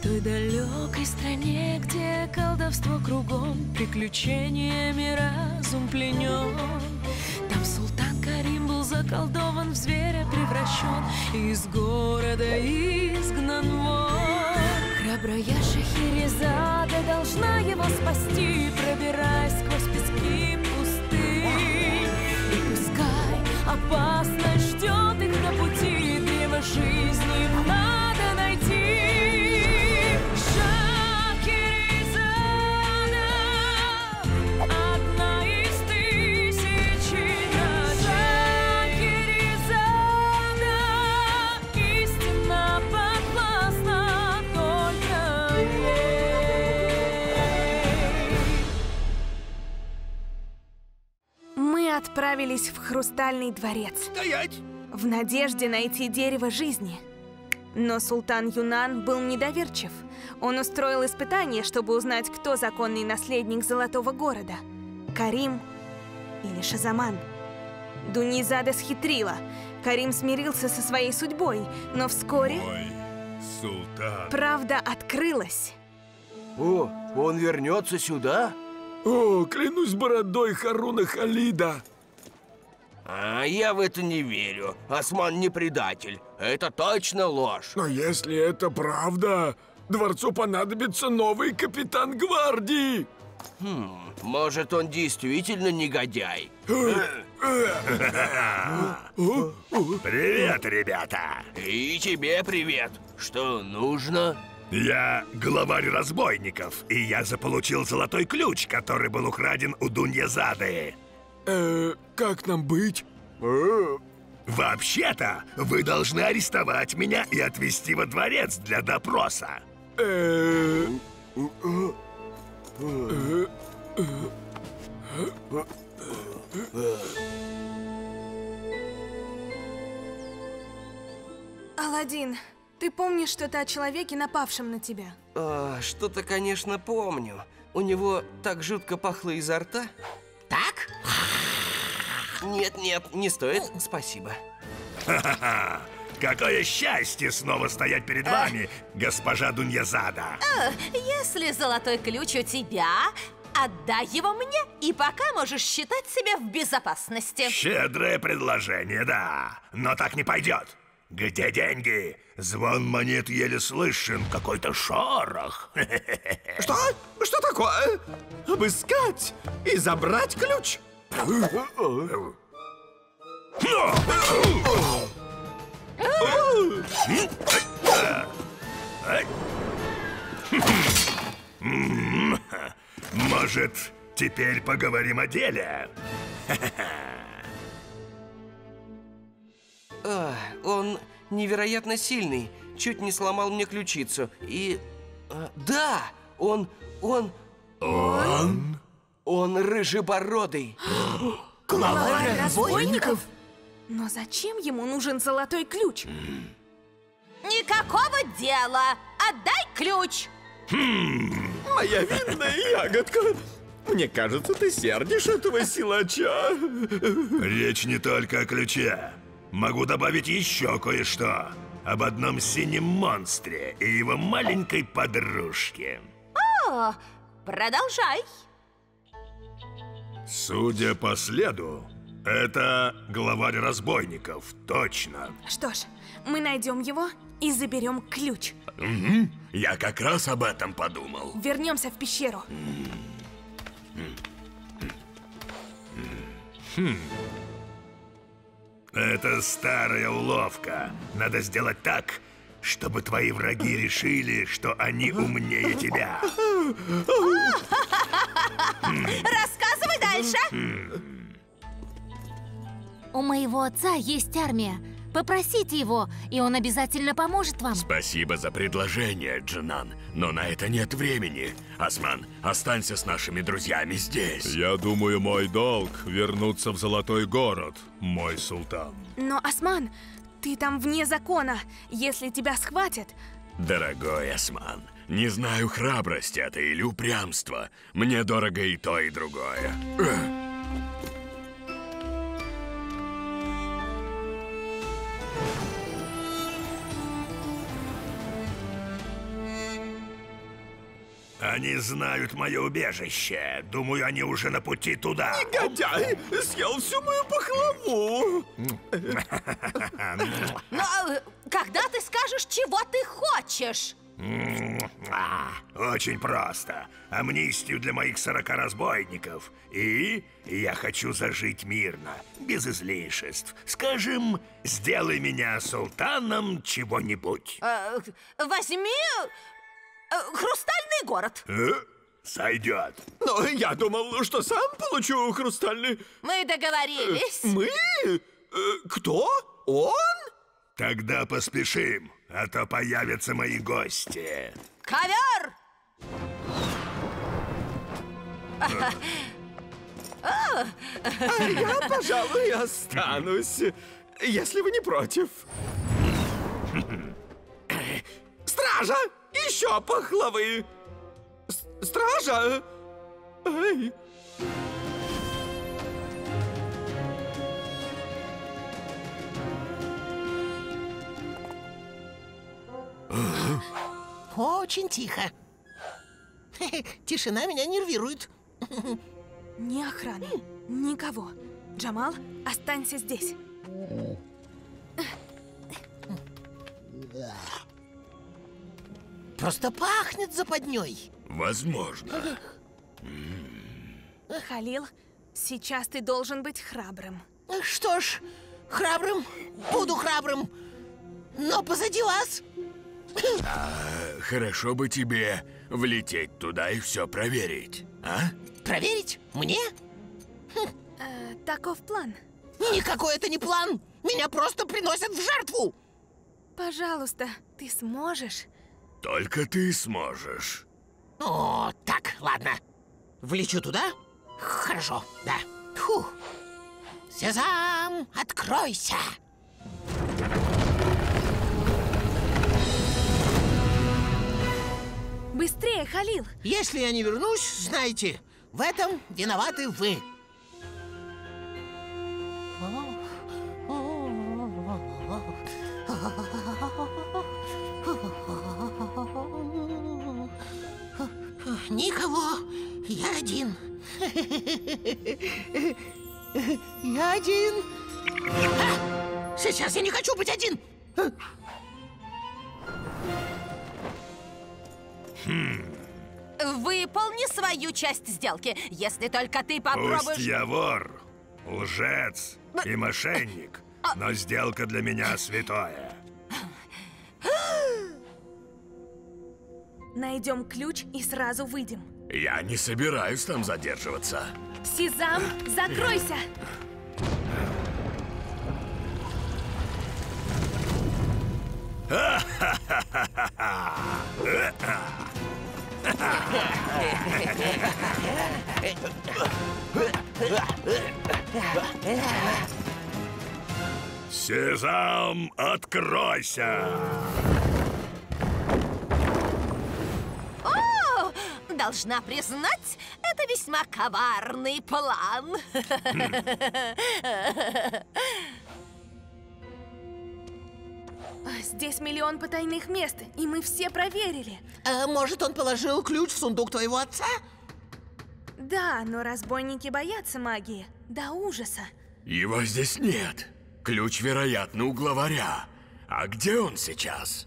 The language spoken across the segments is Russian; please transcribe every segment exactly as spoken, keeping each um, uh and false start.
той далекой стране, где колдовство кругом, приключениями разум пленен. Там султан Карим был заколдован, в зверя превращен, из города изгнан вон. Храбрая Шахерезада должна его спасти, пробираясь сквозь пески пустынь. И пускай опасность ждет их на пути, древо жизни надо найти. Шахерезада, одна из тысячи ночей. Шахерезада, истина подвластна только ей. Мы отправились в Хрустальный дворец. Стоять! В надежде найти дерево жизни. Но султан Юнан был недоверчив. Он устроил испытание, чтобы узнать, кто законный наследник Золотого города. Карим или Шазаман. Дуньязада схитрила. Карим смирился со своей судьбой, но вскоре Ой, султан. правда открылась. О, он вернется сюда? О, клянусь бородой Харуна Халида. А я в это не верю. Осман не предатель. Это точно ложь. Но если это правда, дворцу понадобится новый капитан гвардии. Хм, может, он действительно негодяй? Привет, ребята! И тебе привет. Что нужно? Я главарь разбойников, и я заполучил золотой ключ, который был украден у Дуньязады. Э, как нам быть? Вообще-то, вы должны арестовать меня и отвезти во дворец для допроса. Э, Аладдин, ты помнишь что-то о человеке, напавшем на тебя? А, что-то, конечно, помню. У него так жутко пахло изо рта. Так? Нет, нет, не стоит, спасибо. Ха-ха-ха! Какое счастье снова стоять перед вами, госпожа Дуньязада! Э, Если золотой ключ у тебя, отдай его мне, и пока можешь считать себя в безопасности. Щедрое предложение, да, но так не пойдет. Где деньги? Звон монет еле слышен, какой-то шорох. Что? Что такое? Обыскать и забрать ключ? Может, теперь поговорим о деле? А, он невероятно сильный, чуть не сломал мне ключицу. И... а, да, он... он... Он? Он рыжебородый. Главарь разбойников? Но зачем ему нужен золотой ключ? Никакого дела! Отдай ключ! Моя винная ягодка. Мне кажется, ты сердишь этого силача. Речь не только о ключе. Могу добавить еще кое-что. Об одном синем монстре и его маленькой подружке. О, продолжай. Судя по следу, это главарь разбойников, точно. Что ж, мы найдем его и заберем ключ. Угу. Я как раз об этом подумал. Вернемся в пещеру. Хм. Это старая уловка. Надо сделать так, чтобы твои враги решили, что они умнее тебя. Рассказывай дальше. У моего отца есть армия. Попросите его, и он обязательно поможет вам. Спасибо за предложение, Джанан, но на это нет времени. Осман, останься с нашими друзьями здесь. Я думаю, мой долг вернуться в Золотой город, мой султан. Но, Осман, ты там вне закона. Если тебя схватят... Дорогой Осман, не знаю, храбрость это или упрямство. Мне дорого и то, и другое. Они знают мое убежище. Думаю, они уже на пути туда. Негодяй! Съел всю мою пахлаву! Но э, когда ты скажешь, чего ты хочешь? А, очень просто. Амнистию для моих сорока разбойников. И я хочу зажить мирно, без излишеств. Скажем, сделай меня султаном чего-нибудь. Э, возьми э, хрустальный город. Э? Сойдет. Но я думал, что сам получу хрустальный... Мы договорились. Мы? Э, Кто? Он? Тогда поспешим, а то появятся мои гости. Ковер! А я, пожалуй, останусь, если вы не против. Стража! Еще пахлавы! С- Стража! Эй! Очень тихо. Тишина меня нервирует. Ни охраны, никого. Джамал, останься здесь. Просто пахнет западней. Возможно. Халил, сейчас ты должен быть храбрым. Что ж, храбрым, буду храбрым. Но позади вас. Хорошо бы тебе влететь туда и все проверить, а? Проверить? Мне? Э, таков план. Никакой это не план. Меня просто приносят в жертву. Пожалуйста, ты сможешь. Только ты сможешь. О, так, ладно. Влечу туда? Хорошо, да. Фух. Сезам, откройся. Быстрее, Халил! Если я не вернусь, знайте, в этом виноваты вы. Никого, я один. Я один. А! Сейчас я не хочу быть один. Выполни свою часть сделки, если только ты попробуешь... Пусть я вор, лжец и мошенник, но сделка для меня святое. Найдем ключ и сразу выйдем. Я не собираюсь там задерживаться. Сезам, закройся! Сезам, откройся! О, должна признать, это весьма коварный план. Здесь миллион потайных мест, и мы все проверили. А может, он положил ключ в сундук твоего отца? Да, но разбойники боятся магии. До ужаса. Его здесь нет. Ключ, вероятно, у главаря. А где он сейчас?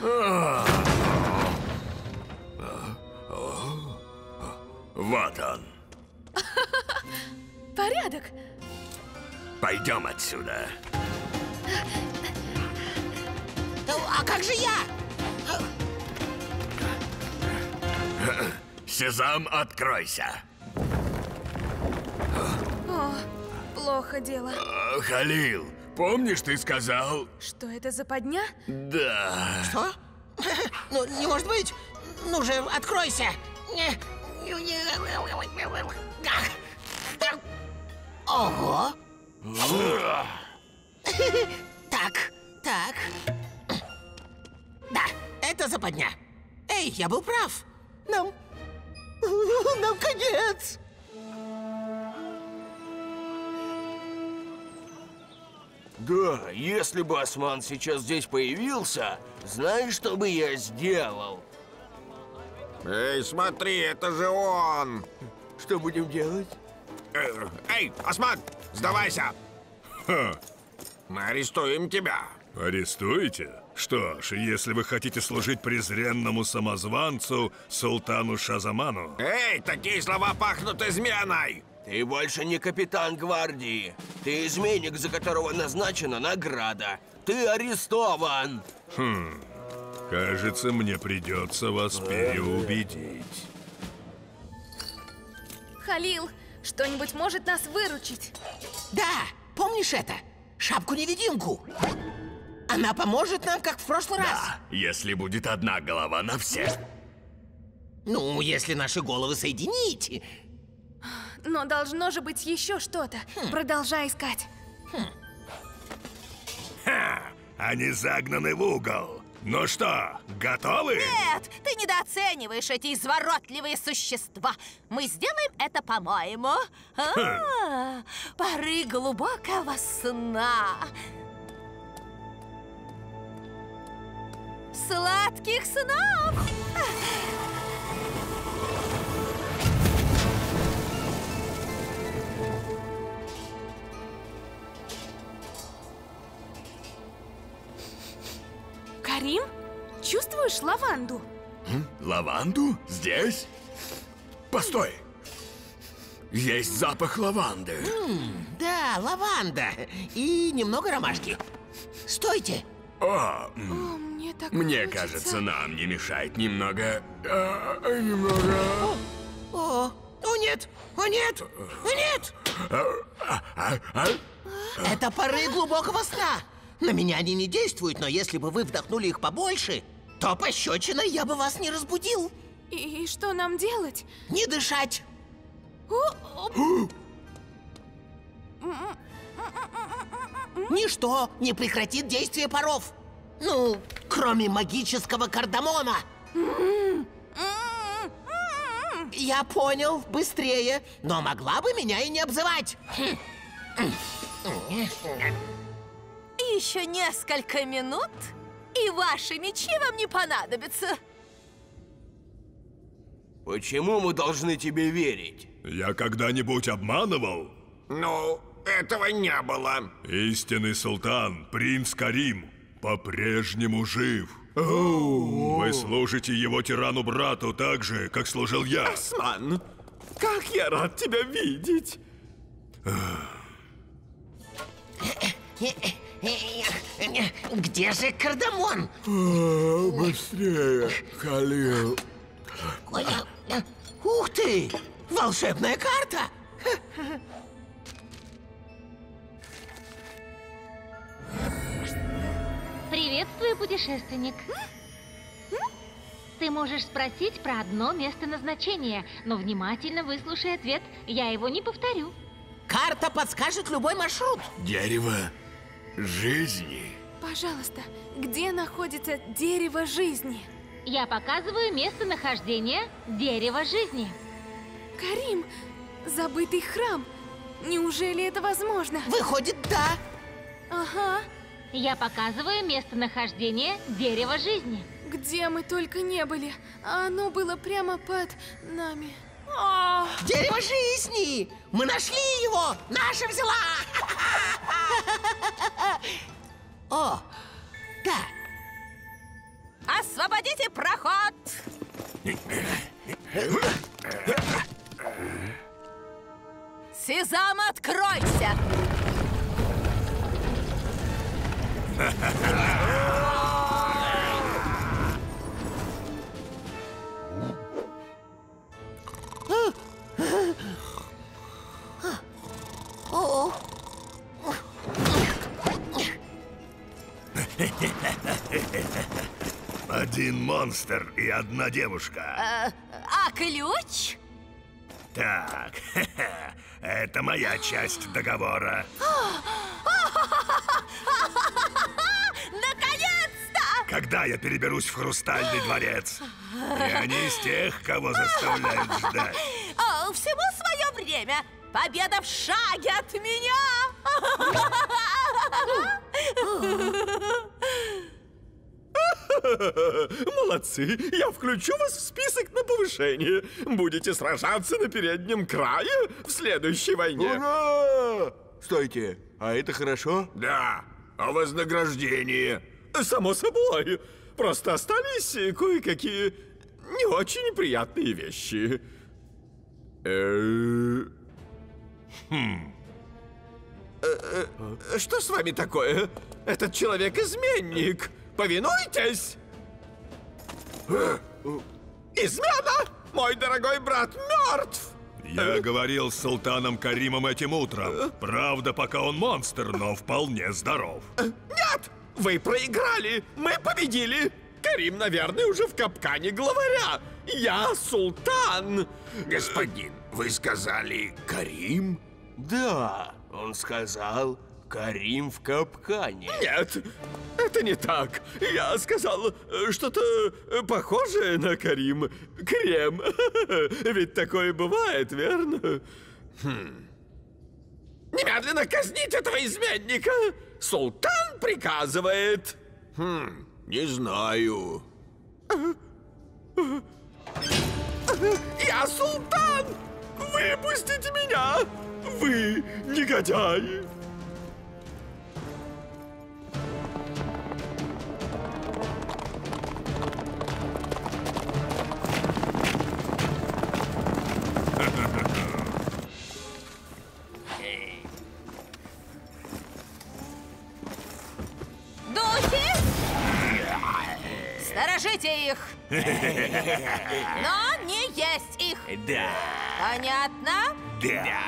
Вот он. Порядок. Пойдем отсюда. А как же я? Сезам, откройся. О, плохо дело. А, Халил, помнишь, ты сказал... Что это за подня? Да. Что? Ну, не может быть. Ну же, откройся. Ого. Так, так. Да, это западня. Эй, я был прав. Нам... Нам конец. Да, если бы Осман сейчас здесь появился, знаешь, что бы я сделал? Эй, смотри, это же он! Что будем делать? Э, Эй, Осман, сдавайся! Ха, Мы арестуем тебя. арестуете? Что ж, если вы хотите служить презренному самозванцу Султану Шазаману... Эй, такие слова пахнут изменой! Ты больше не капитан гвардии. Ты изменник, за которого назначена награда. Ты арестован. Хм, кажется, мне придется вас переубедить. Халил, что-нибудь может нас выручить? Да, помнишь это? Шапку-невидимку. Она поможет нам, как в прошлый раз. Если будет одна голова на всех. Ну, если наши головы соединить. Но должно же быть еще что-то. Продолжай искать. Ха, они загнаны в угол. Ну что, готовы? Нет, ты недооцениваешь эти изворотливые существа. Мы сделаем это, по-моему. А, поры глубокого сна. Сладких снов! Карим, чувствуешь лаванду? Лаванду? Здесь? Постой! Есть запах лаванды. Да, лаванда. И немного ромашки. Стойте. О, О, мне так мне хочется. кажется, нам не мешает немного... а, немного... О, о нет, о нет, о нет. а, а, а? Это поры глубокого сна. На меня они не действуют, но если бы вы вдохнули их побольше, то пощечиной я бы вас не разбудил. И, и что нам делать? Не дышать. Ничто не прекратит действие паров. Ну, кроме магического кардамона. Я понял, быстрее, но могла бы меня и не обзывать. Еще несколько минут, и ваши мечи вам не понадобятся. Почему мы должны тебе верить? Я когда-нибудь обманывал? Ну, этого не было. Истинный султан, принц Карим, по-прежнему жив. Вы служите его тирану-брату так же, как служил я. Осман, как я рад тебя видеть. Где же кардамон? Быстрее, Халил. Ой, а, ух ты! Волшебная карта! Приветствую, путешественник. Ты можешь спросить про одно место назначения, но внимательно выслушай ответ, я его не повторю. Карта подскажет любой маршрут. Дерево жизни. Пожалуйста, где находится дерево жизни? Я показываю местонахождение дерева жизни. Карим, забытый храм. Неужели это возможно? Выходит, да. Ага. Я показываю местонахождение дерева жизни. Где мы только не были. А оно было прямо под нами. О, Дерево жизни! Мы нашли его! Наша взяла! О, да. Освободите проход! Сезам, откройся! О, Один монстр и одна девушка. А, а ключ? Так, это моя часть договора. Наконец-то! Когда я переберусь в Хрустальный дворец? Я не из тех, кого заставляют ждать. О, всему свое время. Победа в шаге от меня! Молодцы! Я включу вас в список на повышение. Будете сражаться на переднем крае в следующей войне. Ура! Стойте, а это хорошо? Да. А вознаграждение? Само собой. Просто остались кое-какие не очень приятные вещи. Э, Хм. Э, э, Что с вами такое? Этот человек изменник. Повинуйтесь! Измена! Мой дорогой брат мертв! Я говорил с султаном Каримом этим утром. Правда, пока он монстр, но вполне здоров. Нет! Вы проиграли! Мы победили! Карим, наверное, уже в капкане главаря. Я султан! Господин, вы сказали Карим? Да, он сказал, Карим в капкане. Нет, это не так. Я сказал э, что-то э, похожее на Карим. Крем. Ведь такое бывает, верно? Хм. Немедленно казнить этого изменника! Султан приказывает. Хм, не знаю. Я султан! Выпустите меня! Вы негодяи! Духи! Сторожите их! Но не есть их! Да. Понятно? Да.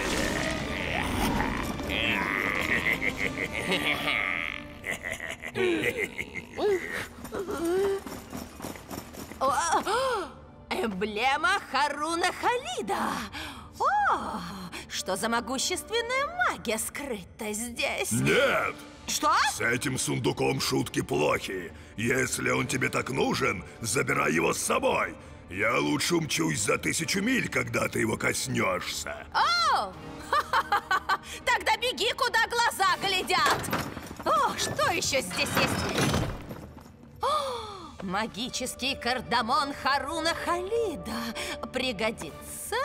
О, эмблема Харуна Халида! О, что за могущественная магия скрыта здесь? Нет! Что? С этим сундуком шутки плохи. Если он тебе так нужен, забирай его с собой. Я лучше умчусь за тысячу миль, когда ты его коснешься. О! Тогда беги, куда глаза глядят! О, что еще здесь есть? О, магический кардамон Харуна Халида. Пригодится?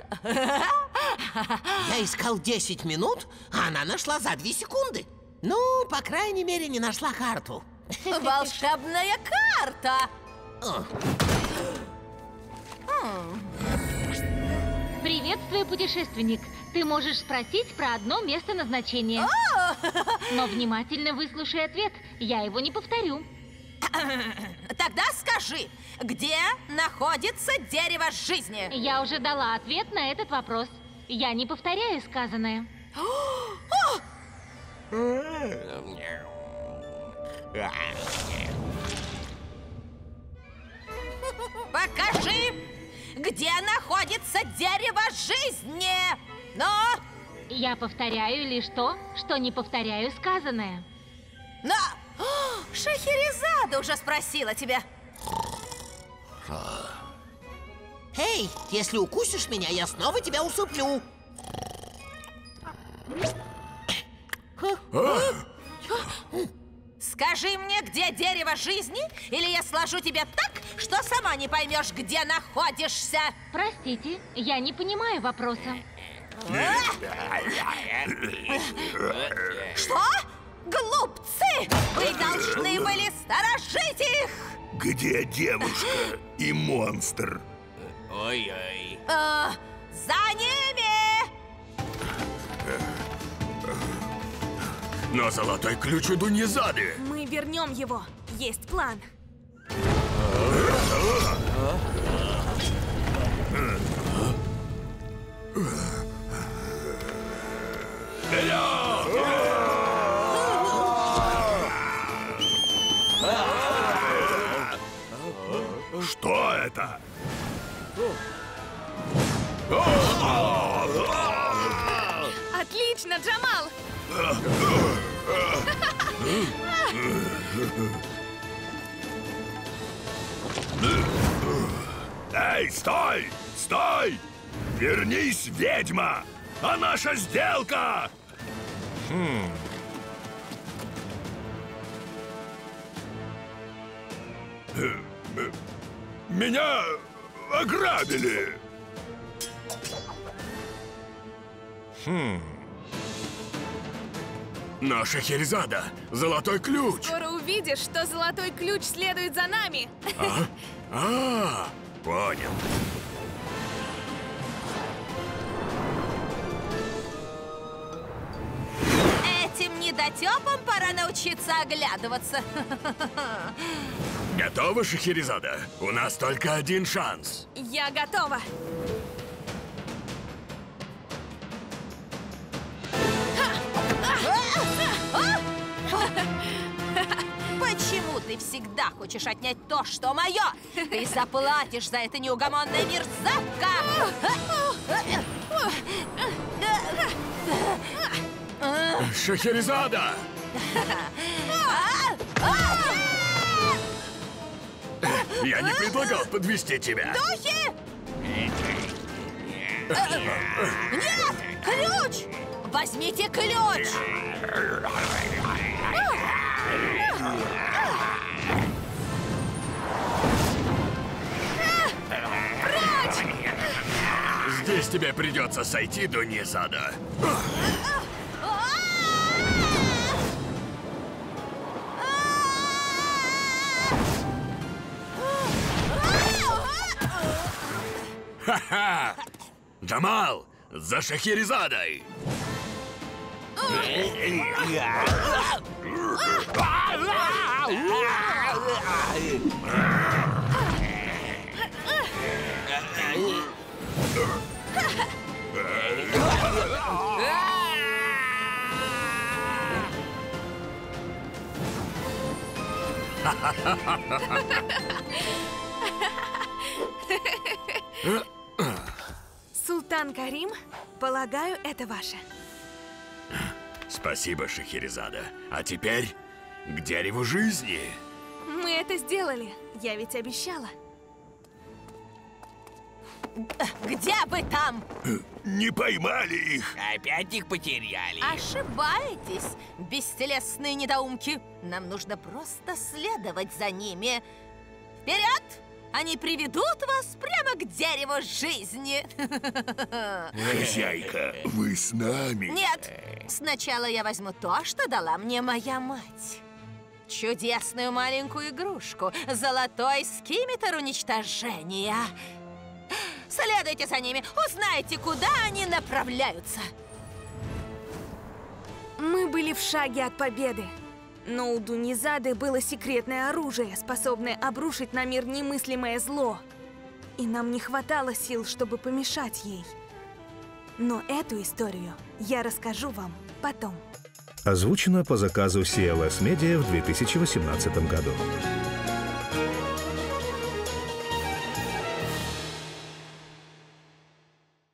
Я искал десять минут, а она нашла за две секунды. Ну, по крайней мере, не нашла карту. Волшебная карта! Приветствую, путешественник. Ты можешь спросить про одно место назначения. Но внимательно выслушай ответ. Я его не повторю. Тогда скажи, где находится дерево жизни? Я уже дала ответ на этот вопрос. Я не повторяю сказанное. Покажи, где находится дерево жизни. Но... Я повторяю лишь то, что не повторяю сказанное. Но... О, Шахерезада уже спросила тебя. Эй, если укусишь меня, я снова тебя усыплю. Скажи мне, где дерево жизни, или я сложу тебя так, что сама не поймешь, где находишься. Простите, я не понимаю вопроса. Что? Глупцы! Вы должны были сторожить их! Где девушка и монстр? Ой-ой. Э, за ними! Но золотой ключ у Дуньязады. Мы вернем его. Есть план. Что это? Отлично, Джамал! Эй, стой! Стой! Вернись, ведьма! А наша сделка! Хм. Меня ограбили. Хм. Но, Шахерезада, золотой ключ! Скоро увидишь, что золотой ключ следует за нами. А? А, понял. Этим недотепам пора научиться оглядываться. Готова, Шахерезада? У нас только один шанс. Я готова. Почему ты всегда хочешь отнять то, что мое? Ты заплатишь за это неугомонная мерзавка! Шахерезада! Я не предлагал подвести тебя. Духи! Нет! Ключ! Возьмите ключ! Здесь тебе придется сойти до Низада. Ха-ха! Джамал, за Шахерезадой! Султан Карим, полагаю, это ваше. Спасибо, Шахерезада. А теперь к дереву жизни. Мы это сделали. Я ведь обещала. Где вы там? Не поймали их. Опять их потеряли. Ошибаетесь, бестелесные недоумки. Нам нужно просто следовать за ними. Вперед! Они приведут вас прямо к дереву жизни. Хозяйка, вы с нами? Нет, сначала я возьму то, что дала мне моя мать. Чудесную маленькую игрушку. Золотой скимитр уничтожения. Следуйте за ними, узнайте, куда они направляются. Мы были в шаге от победы. Но у Дунизады было секретное оружие, способное обрушить на мир немыслимое зло. И нам не хватало сил, чтобы помешать ей. Но эту историю я расскажу вам потом. Озвучено по заказу си эл эс Media в две тысячи восемнадцатом году.